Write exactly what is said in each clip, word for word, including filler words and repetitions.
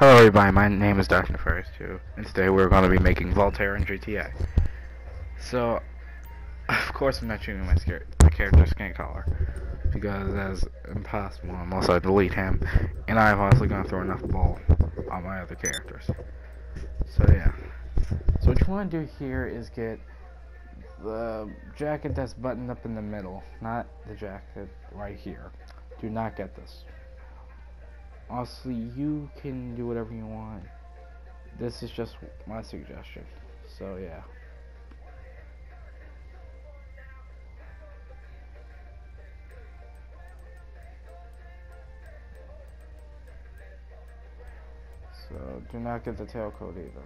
Hello everybody, my name is Doctor Nefarious too, and today we're going to be making Voltaire in G T A. So, of course I'm not changing my, my character's skin color, because that's impossible unless I delete him, and I'm honestly going to throw enough bull on my other characters. So yeah. So what you want to do here is get the jacket that's buttoned up in the middle, not the jacket right here. Do not get this. Honestly, you can do whatever you want. This is just my suggestion. So yeah. So do not get the tailcoat either.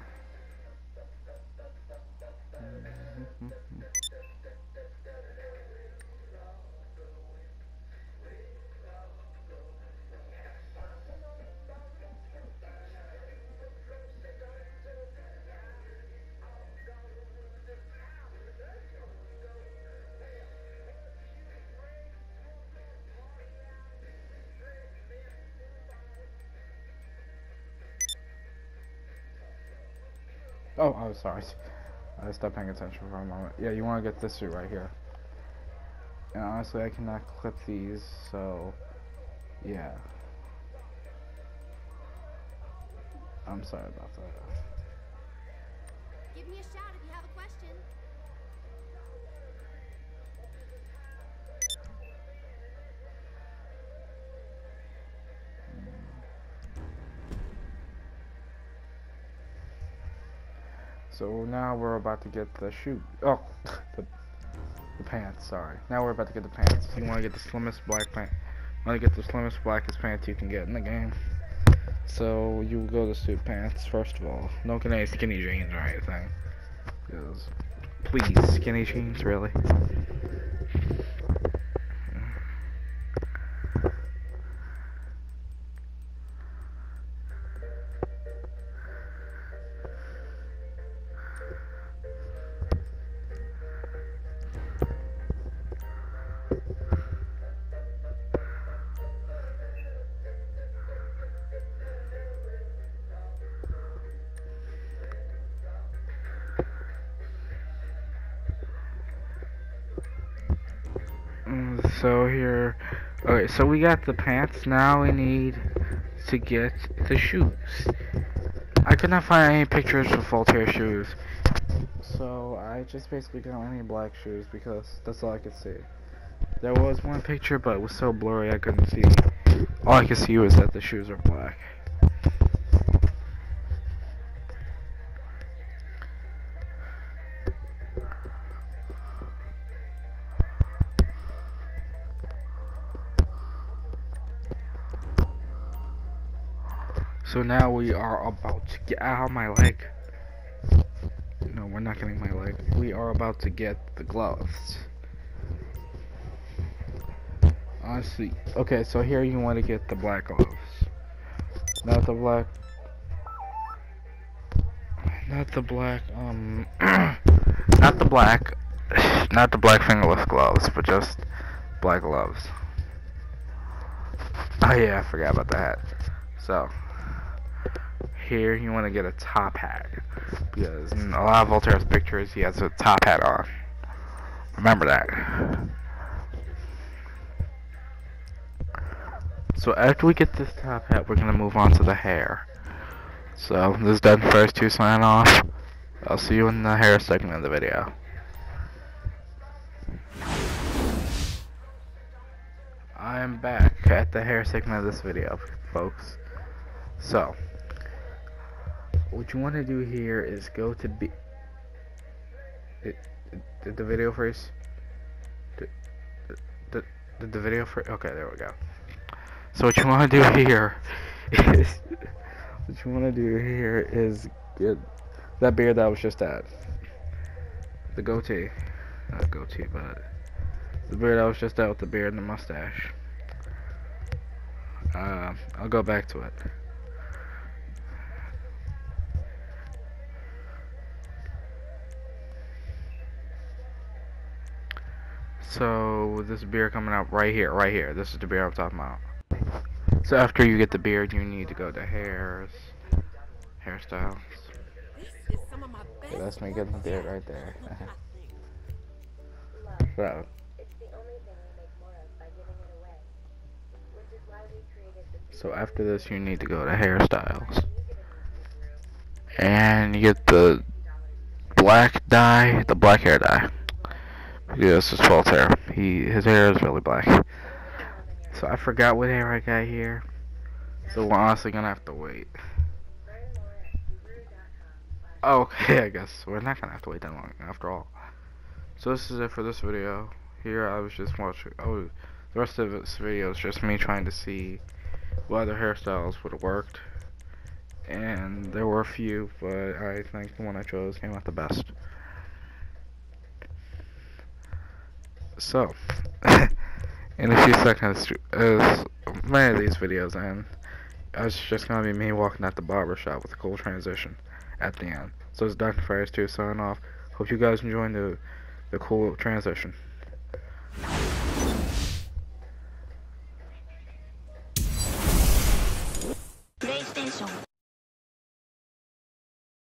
Oh, I'm sorry. I stopped paying attention for a moment. Yeah, you want to get this suit right here. And honestly, I cannot clip these, so yeah. I'm sorry about that. Give me a shout if you have a question. So now we're about to get the shoe. Oh, the, the pants. Sorry. Now we're about to get the pants. You want to get the slimmest black pant. Want to get the slimmest blackest pants you can get in the game. So you go to suit pants first of all. Don't get any skinny jeans or anything. Because please, skinny jeans, really. So here, okay, so we got the pants, now we need to get the shoes. I could not find any pictures of Voltaire shoes, so I just basically got any black shoes because that's all I could see. There was one picture, but it was so blurry I couldn't see. All I could see was that the shoes are black. So now we are about to get out of my leg. No, we're not getting my leg. We are about to get the gloves. Honestly, okay, so here you want to get the black gloves. Not the black. Not the black, um. not the black. Not the black fingerless gloves, but just black gloves. Oh yeah, I forgot about the hat. So. Here you want to get a top hat, because in a lot of Voltaire's pictures he has a top hat on. Remember that. So after we get this top hat, we're going to move on to the hair. So this is done first to sign off. I'll see you in the hair segment of the video. I am back at the hair segment of this video, folks. So what you want to do here is go to B. Did, did the video freeze? Did, did, did the video freeze? Okay, there we go. So what you want to do here is what you want to do here is get that beard that was just at. The goatee, not goatee, but the beard that was just at with the beard and the mustache. Uh, I'll go back to it. So this beard coming out right here, right here. This is the beard I'm talking about. So after you get the beard, you need to go to hairs. hairstyles. This is some of my best Okay, that's me work getting the beard yet. right there. I think. So, so after this, you need to go to hairstyles, and you get the black dye, the black hair dye. Yeah, this is Voltaire. He his hair is really black. So I forgot what hair I got here. So we're honestly gonna have to wait. Okay, I guess we're not gonna have to wait that long after all. So this is it for this video. Here I was just watching. Oh, the rest of this video is just me trying to see what other hairstyles would have worked. And there were a few, but I think the one I chose came out the best. So, in a few seconds, as many of these videos end, it's just gonna be me walking out the barber shop with a cool transition at the end. So it's Doctor Nefarious two signing off. Hope you guys enjoying the the cool transition.